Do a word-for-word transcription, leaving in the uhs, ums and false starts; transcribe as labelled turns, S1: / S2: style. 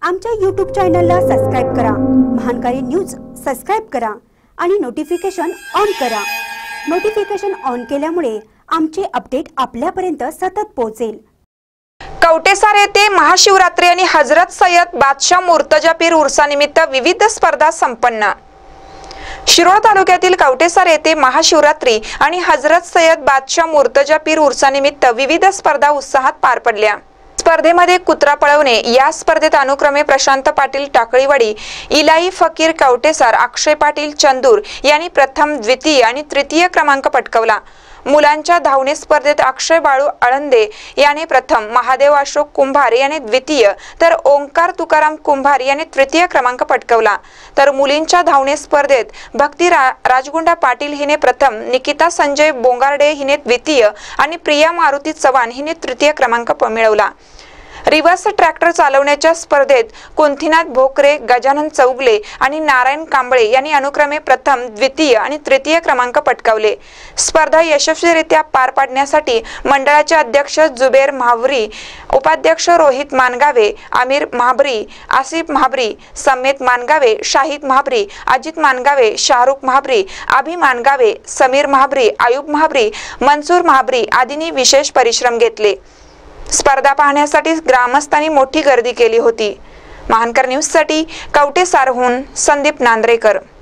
S1: आमच्या यूट्यूब चॅनलला सबस्क्राइब करा, महानकारी न्यूज सबस्क्राइब करा आणि नोटिफिकेशन ऑन करा। नोटिफिकेशन ऑन केल्यामुळे आमचे अपडेट आपल्यापर्यंत सतत पोहोचेल।
S2: कवटेसार येथे महाशिवरात्री आणि हजरत सय्यद बादशाह मुर्तजा पीर उर्सानिमित्त विविध स्पर्धा संपन्न। शिरोळ तालुक्यातील कवटेसार येथे महाशिवरात्री आणि हजरत सय्यद बादशाह मुर्तजा पीर उर्सानिमित्त विविध स्पर्धा उत्साहात पार पडल्या। स्पर्धेमध्ये कुत्रा पळवणे या स्पर्धेत अनुक्रमे प्रशांत पाटील टाकळीवाडी, इलाई फकीर कवटेसार, अक्षय पाटील चंदूर यांनी प्रथम, द्वितीय आणि तृतीय क्रमांक पटकावला। मुलांच्या धावणे स्पर्धेत अक्षय बाळू आळंदे याने प्रथम, महादेव अशोक कुंभार याने द्वितीय तर ओंकार तुकाराम कुंभार याने तृतीय क्रमांक पटकावला। तर मुलींच्या धावणे स्पर्धेत भक्ती रा, राजगुंडा पाटील हिने प्रथम, निकिता संजय बोंगारडे हिने द्वितीय आणि प्रिया मारुती चव्हाण हिने तृतीय क्रमांक मिळवला। रिवर्स ट्रॅक्टर चालवण्याच्या स्पर्धेत कुंथीनाथ भोकरे, गजानन चौगले आणि नारायण कांबळे यांनी अनुक्रमे प्रथम, द्वितीय आणि तृतीय क्रमांक पटकावले। स्पर्धा यशस्वीरित्या पार पाडण्यासाठी मंडळाचे अध्यक्ष जुबेर महाबरी, उपाध्यक्ष रोहित मानगावे, आमिर महाबरी, आसिफ महाबरी, समेत मानगावे, शाहिद महाबरी, अजित मानगावे, शाहरुख महाबरी, अभि मानगावे, समीर महाबरी, आयुब महाबरी, मनसूर महाबरी आदींनी विशेष परिश्रम घेतले। स्पर्धा पाहण्यासाठी ग्रामस्थांनी मोठी गर्दी केली होती। महानकर न्यूज साठी कवटेसारहून संदीप नांद्रेकर।